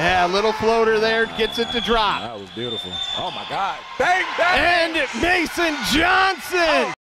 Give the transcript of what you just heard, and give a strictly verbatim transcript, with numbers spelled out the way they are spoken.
Yeah, a little floater there, gets it to drop. That was beautiful. Oh, my God. Bang, bang! And Mason Johnson!